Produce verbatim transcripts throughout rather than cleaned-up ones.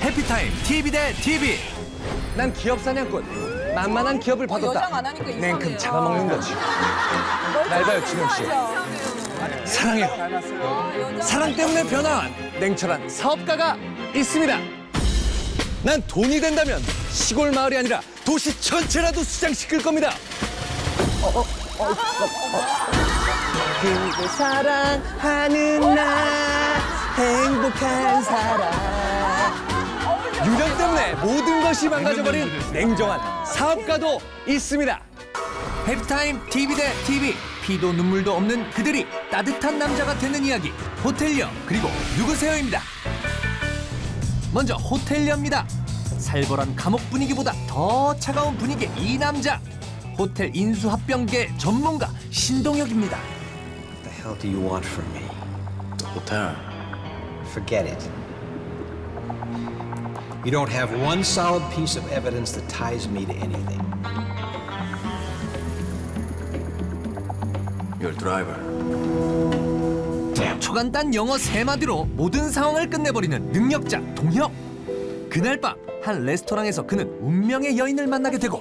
해피타임 티비 대 티비. 난 기업 사냥꾼. 만만한 기업을 받았다. 여장 안 하니까 이상해요. 냉큼 잡아먹는 거지. 날 봐요, 진영 씨. 사랑해요. 사랑 때문에 변화한 냉철한 사업가가 있습니다. 난 돈이 된다면 시골 마을이 아니라 도시 전체라도 수장시킬 겁니다. 어, 어, 어, 어, 어. 그대 사랑하는 나 행복한 사람. 유령 때문에 모든 것이 망가져버린 냉정한 사업가도 있습니다. 해피타임 티비 대 티비. 피도 눈물도 없는 그들이 따뜻한 남자가 되는 이야기. 호텔녀 그리고 누구세요입니다. 먼저 호텔녀입니다. 살벌한 감옥 분위기보다 더 차가운 분위기의 이 남자. 호텔 인수합병계 전문가 신동혁입니다. What the hell do you want from me? 호텔. Forget it. You don't have one solid piece of evidence that ties me to anything. Your driver. 초간단 영어 세 마디로 모든 상황을 끝내버리는 능력자 동혁. 그날 밤 한 레스토랑에서 그는 운명의 여인을 만나게 되고.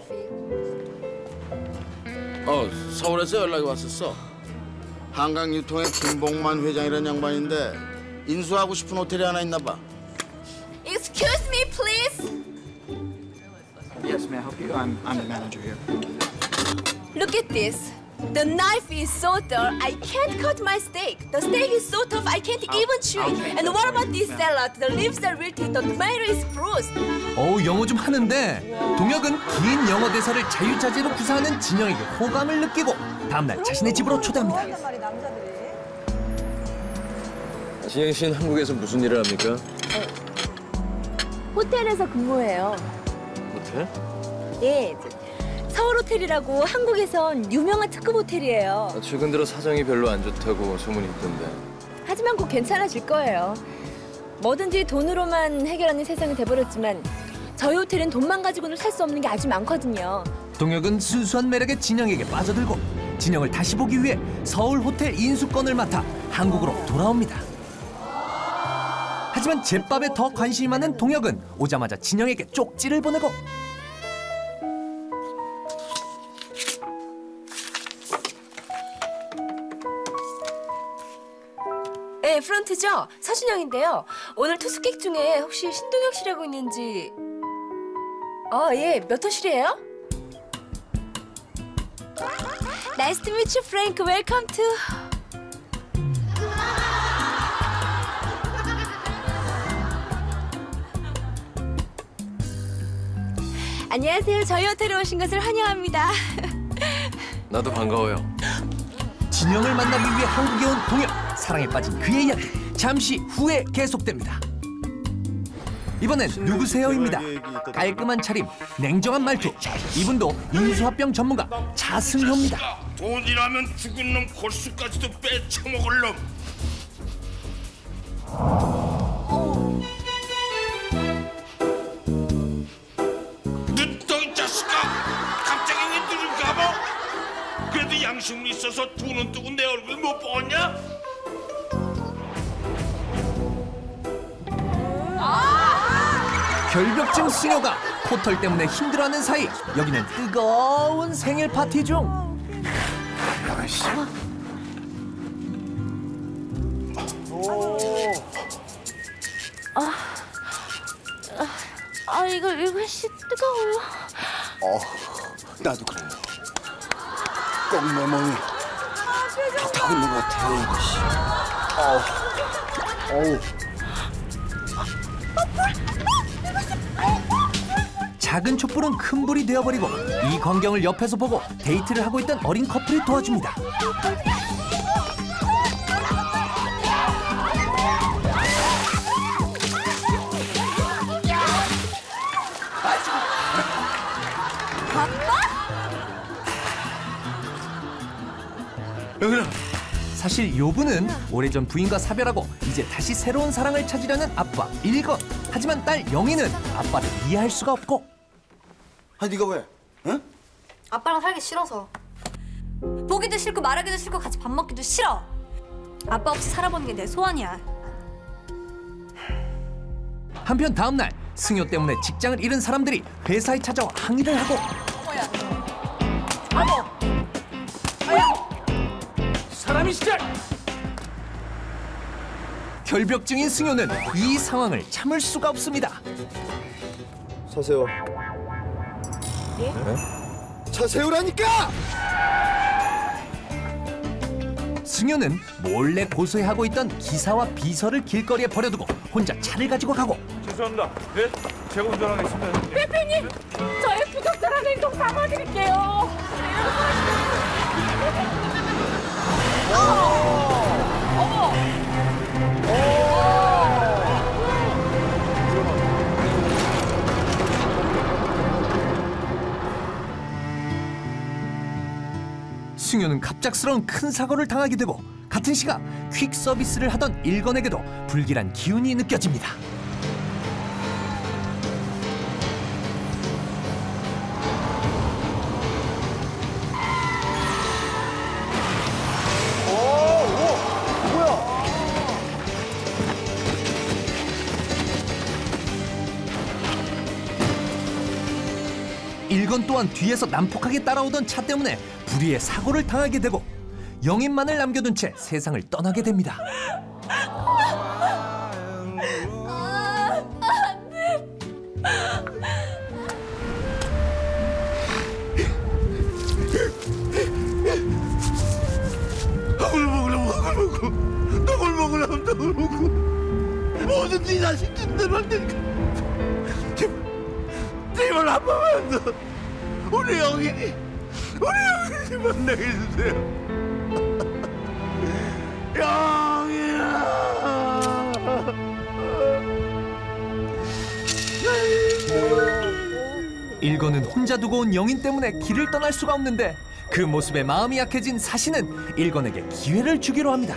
어, 서울에서 연락이 왔었어. 한강유통의 김봉만 회장이라는 양반인데 인수하고 싶은 호텔이 하나 있나 봐. Excuse me, please. Yes, may I help you? I'm I'm the manager here. Look at this. The knife is so dull, I can't cut my steak. The steak is so tough, I can't even chew it. And what about this salad? The leaves are wilted, the tomato is bruised. 어우, 영어 좀 하는데 동혁은 긴 영어 대사를 자유자재로 구사하는 진영에게 호감을 느끼고 다음날 자신의 집으로 초대합니다. 진영 씨는 한국에서 무슨 일을 합니까? 호텔에서 근무해요. 호텔? 예, 서울 호텔이라고 한국에선 유명한 특급 호텔이에요. 최근 들어 사정이 별로 안 좋다고 소문이 있던데. 하지만 곧 괜찮아질 거예요. 뭐든지 돈으로만 해결하는 세상이 돼버렸지만 저희 호텔은 돈만 가지고는 살 수 없는 게 아주 많거든요. 동혁은 순수한 매력의 진영에게 빠져들고 진영을 다시 보기 위해 서울 호텔 인수권을 맡아 한국으로 돌아옵니다. 하지만 제밥에 더 관심이 많은 동혁은 오자마자 진영에게 쪽지를 보내고. 네, 프런트죠? 서준영인데요. 오늘 투숙객 중에 혹시 신동혁 씨라고 있는지... 아, 예, 몇 호실이에요? Nice to meet you, Frank. Welcome to... 안녕하세요. 저희 호텔에 오신 것을 환영합니다. 나도 반가워요. 진영을 만나기 위해 한국에 온 동혁. 사랑에 빠진 그의 이야기 잠시 후에 계속됩니다. 이번엔 누구세요입니다. 깔끔한 차림, 냉정한 말투. 이분도 인수합병 전문가 차승효입니다. 돈이라면 죽은 놈 골수까지도 빼쳐먹을 놈. 눈덩이 자식아, 갑자기 왜 눈을 감아? 그래도 양심은 있어서 두 눈 뜨고 내 얼굴 못 보았냐? 결벽증 승효가 코털 때문에 힘들어하는 사이 여기는 뜨거운 생일 파티 중. 아, 아, 아 이거 이것이 뜨거워요. 어, 나도 그래. 꼭 내 몸이 타고 있는 것 같아. 어우, 어우. 작은 촛불은 큰 불이 되어버리고 이 광경을 옆에서 보고 데이트를 하고 있던 어린 커플이 도와줍니다. 여기는 사실 요분은 오래전 부인과 사별하고 이제 다시 새로운 사랑을 찾으려는 아빠 일건. 하지만 딸 영희는 아빠를 이해할 수가 없고. 아, 네가 왜? 응? 아빠랑 살기 싫어서. 보기도 싫고 말하기도 싫고 같이 밥 먹기도 싫어. 아빠 없이 살아보는 게 내 소원이야. 한편 다음 날 승효 때문에 직장을 잃은 사람들이 회사에 찾아와 항의를 하고 사람이 진짜. 결벽증인 승효는 이 상황을 참을 수가 없습니다. 차 세워. 예? 차 세우라니까! 승효는 몰래 고소해하고 있던 기사와 비서를 길거리에 버려두고 혼자 차를 가지고 가고 죄송합니다. 네, 제가 운전하겠습니다. 대표님, 저의 부적절한 행동 사과드릴게요. 승효는 갑작스러운 큰 사고를 당하게 되고 같은 시각 퀵 서비스를 하던 일건에게도 불길한 기운이 느껴집니다. 일건 또한 뒤에서 난폭하게 따라오던 차 때문에 불의의 사고를 당하게 되고 영인만을 남겨둔 채 세상을 떠나게 됩니다. 떡을 먹으려면 떡을 먹고 떡을 먹으려면 떡을 먹고 뭐든지 자신 뜻대로 할 테니까 제발 한 번만 더 우리 영인이 우리 영인이 만나게 해주세요. 영인아. 일건은 혼자 두고 온 영인 때문에 길을 떠날 수가 없는데 그 모습에 마음이 약해진 사신은 일건에게 기회를 주기로 합니다.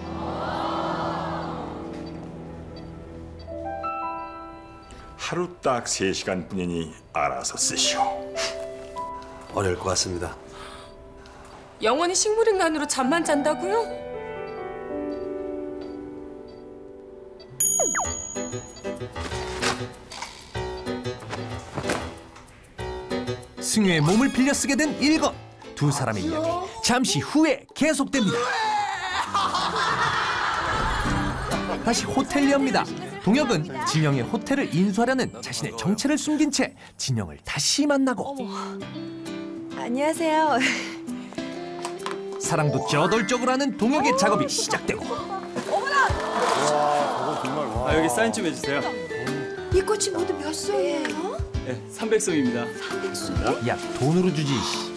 하루 딱 세 시간뿐이니 알아서 쓰시오. 어려울 것 같습니다. 영원히 식물인간으로 잠만 잔다고요? 승효의 몸을 빌려 쓰게 된 일건. 두 사람의 이야기 잠시 후에 계속됩니다. 다시 호텔리어입니다. 동혁은 진영의 호텔을 인수하려는 자신의 정체를 숨긴 채 진영을 다시 만나고 안녕하세요. 사랑도 저돌적으로 하는 동혁의 작업이 시작되고 아, 여기 사인 좀 해주세요. 이 꽃이 모두 몇 송이에요? 네, 삼백 송입니다. 삼백 송이? 야 돈으로 주지.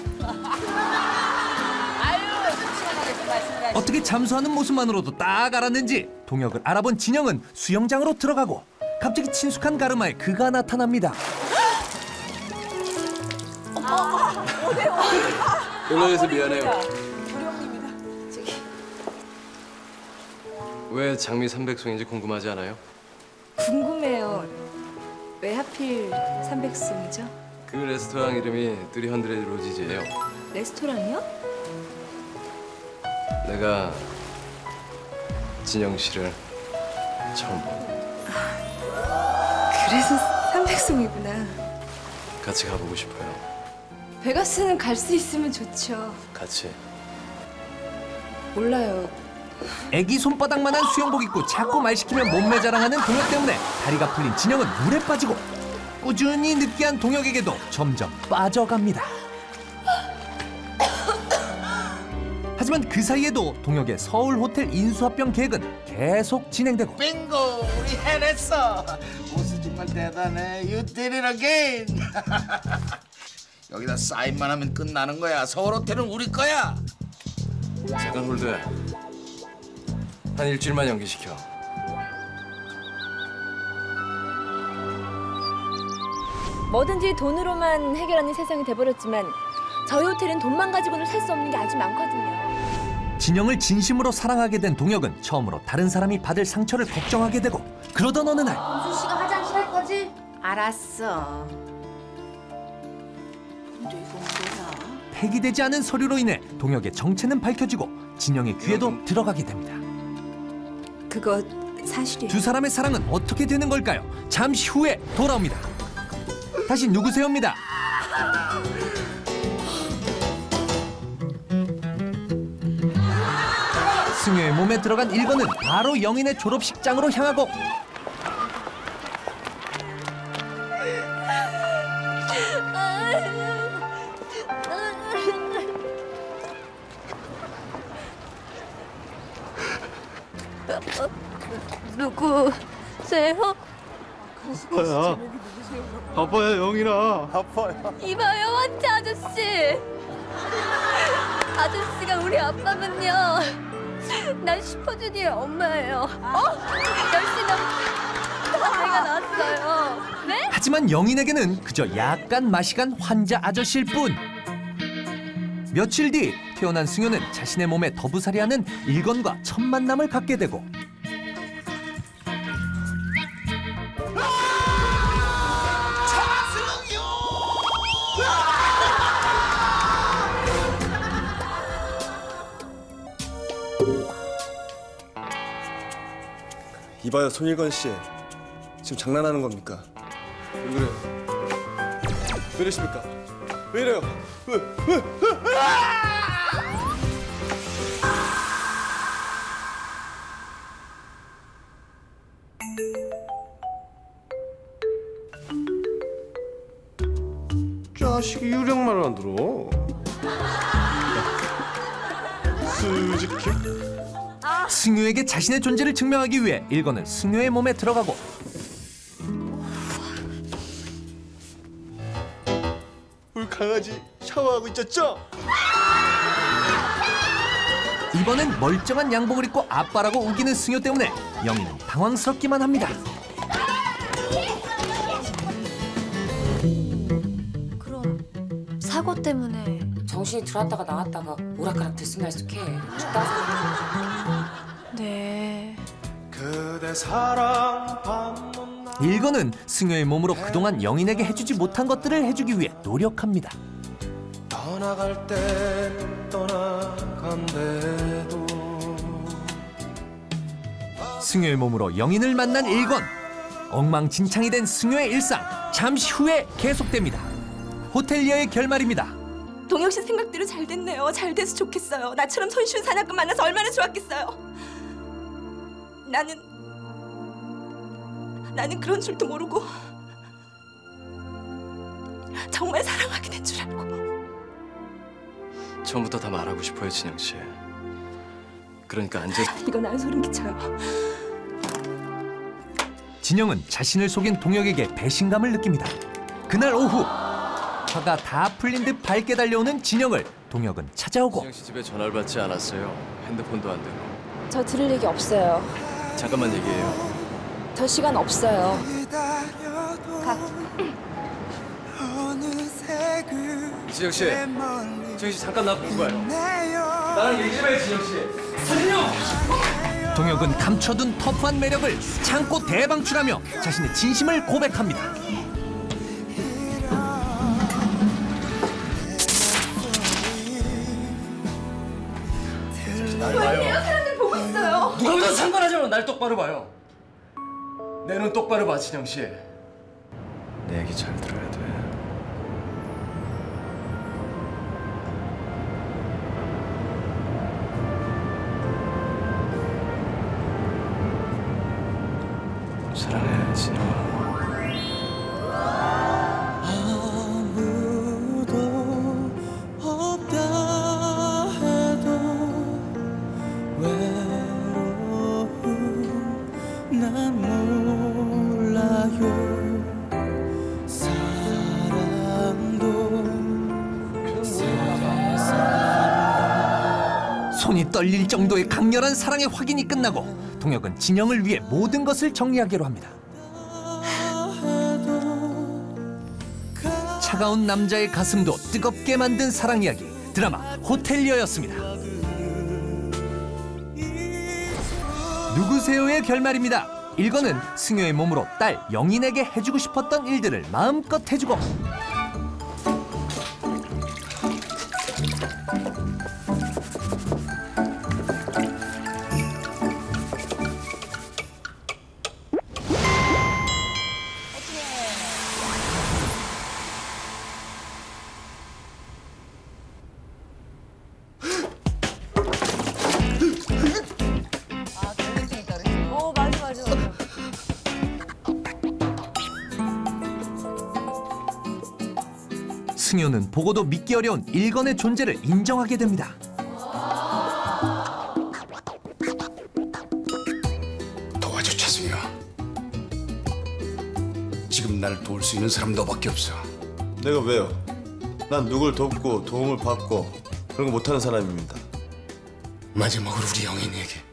어떻게 잠수하는 모습만으로도 딱 알았는지 동혁을 알아본 진영은 수영장으로 들어가고 갑자기 친숙한 가르마에 그가 나타납니다. 연락해서 미안해요. 왜 장미 삼백 송인지 궁금하지 않아요? 궁금해요. 왜 하필 삼백 송이죠? 그 레스토랑 이름이 쓰리헌드레드 로지즈예요. 레스토랑이요? 내가 진영 씨를 처음 본. 그래서 삼백 송이구나. 같이 가보고 싶어요. 베가스는 갈 수 있으면 좋죠. 같이. 몰라요. 애기 손바닥만한 수영복 입고 자꾸 말 시키면 몸매 자랑하는 동혁 때문에 다리가 풀린 진영은 물에 빠지고 꾸준히 느끼한 동혁에게도 점점 빠져갑니다. 하지만 그 사이에도 동혁의 서울 호텔 인수합병 계획은 계속 진행되고 빙고 우리 해냈어. 보스 정말 대단해. You did it again. 여기다 사인만 하면 끝나는 거야. 서울 호텔은 우리 거야. 잠깐 홀드해. 한 일주일만 연기시켜. 뭐든지 돈으로만 해결하는 세상이 돼버렸지만 저희 호텔은 돈만 가지고는 살 수 없는 게 아주 많거든요. 진영을 진심으로 사랑하게 된 동혁은 처음으로 다른 사람이 받을 상처를 걱정하게 되고 그러던 어느 날 은수 씨가 화장실 할 거지? 알았어. 근데 이건 뭐야? 폐기되지 않은 서류로 인해 동혁의 정체는 밝혀지고 진영의 귀에도 들어가게 됩니다. 그거 사실이에요. 두 사람의 사랑은 어떻게 되는 걸까요? 잠시 후에 돌아옵니다. 다시 누구세요입니다. 승효의 몸에 들어간 일건은 바로 영인의 졸업식장으로 향하고 누구세요? 아빠야. 아빠야, 영이나. 아빠야. 이봐요, 환자 아저씨. 아저씨가 우리 아빠면요. 난 슈퍼주니어의 엄마예요. 어? 열시 넘 내가 낳았어요. 네? 하지만 영인에게는 그저 약간 맛이 간 환자 아저씨일 뿐. 며칠 뒤 태어난 승효는 자신의 몸에 더부살이하는 일건과 첫 만남을 갖게 되고 이봐요, 손일건 씨. 지금 장난하는 겁니까? 왜 그래? 왜 이러십니까? 왜 이래요? 왜? 왜? 왜? 자식이 유령 말을 안 들어. 수직해. 승효에게 자신의 존재를 증명하기 위해 일건은 승효의 몸에 들어가고 우리 강아지 샤워하고 있었죠? 이번엔 멀쩡한 양복을 입고 아빠라고 우기는 승효 때문에 영인은 당황스럽기만 합니다. 그럼 사고 때문에 정신이 들어왔다가 나왔다가 오락가락 들쑥날쑥해. 죽다 생각해. 네. 그대 사랑 일건은 승효의 몸으로 그동안 영인에게 해주지 못한 것들을 해주기 위해 노력합니다. 떠나갈 땐 떠나간대도 승효의 몸으로 영인을 만난 일건. 엉망진창이 된 승효의 일상 잠시 후에 계속됩니다. 호텔리어의 결말입니다. 동혁 씨 생각대로 잘 됐네요. 잘 돼서 좋겠어요. 나처럼 손쉬운 사냥꾼 만나서 얼마나 좋았겠어요. 나는 나는 그런 줄도 모르고 정말 사랑하게 된 줄 알고. 처음부터 다 말하고 싶어요, 진영 씨. 그러니까 앉아. 이건 안 소름 끼쳐요. 진영은 자신을 속인 동혁에게 배신감을 느낍니다. 그날 오후 화가 다 풀린 듯 밝게 달려오는 진영을 동혁은 찾아오고 진영 씨 집에 전화를 받지 않았어요. 핸드폰도 안 되고. 저 들을 얘기 없어요. 잠깐만 얘기해요. 더 시간 없어요. 가. 진영 씨, 진영 씨 잠깐 나 보고 가요. 나랑 얘기 좀 해, 진영 씨. 진영! 동혁은 감춰둔 터프한 매력을 창고 대방출하며 자신의 진심을 고백합니다. 왜요? 사람들 보고 있어요. 누가 보다 상관하지 마. 날 똑바로 봐요. 내 눈 똑바로 봐, 진영 씨. 내 얘기 잘 들어야 돼. 사랑해, 진영아. 아무도 없다 해도 외로움 난 몰라요. 사랑도 손이 떨릴 정도의 강렬한 사랑의 확인이 끝나고 동혁은 진영을 위해 모든 것을 정리하기로 합니다. 차가운 남자의 가슴도 뜨겁게 만든 사랑 이야기 드라마 호텔리어였습니다. 누구세요의 결말입니다. 일건은 승효의 몸으로 딸 영인에게 해주고 싶었던 일들을 마음껏 해주고 승효는 보고도 믿기 어려운 일건의 존재를 인정하게 됩니다. 도와줘, 차승효. 지금 날 도울 수 있는 사람 너밖에 없어. 내가 왜요? 난 누굴 돕고 도움을 받고 그런 거 못하는 사람입니다. 마지막으로 우리 영인이에게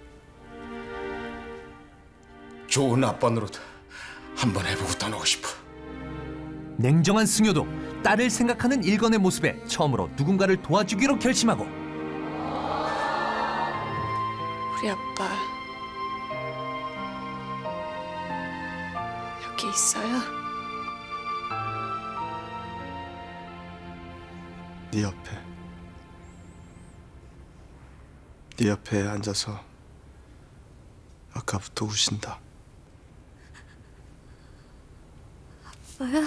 좋은 아빠 노릇 한번 해보고 떠나고 싶어. 냉정한 승효도 딸을 생각하는 일건의 모습에 처음으로 누군가를 도와주기로 결심하고 우리 아빠 여기 있어요? 네 옆에 네 옆에 앉아서 아까부터 우신다. 아빠야?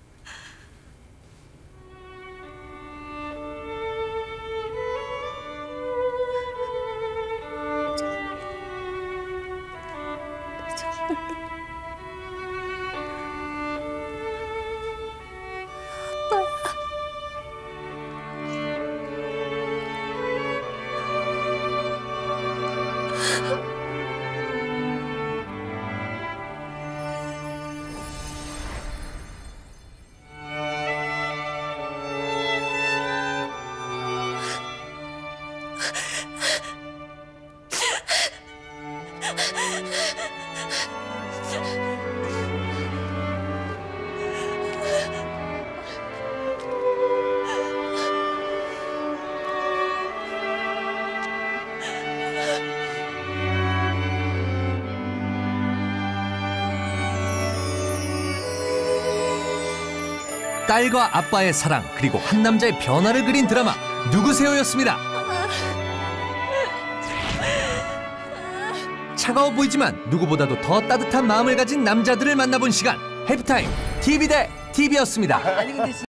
딸과 아빠의 사랑 그리고 한 남자의 변화를 그린 드라마 누구세요였습니다. 차가워 보이지만 누구보다도 더 따뜻한 마음을 가진 남자들을 만나본 시간 해피타임 티비 대 티비였습니다.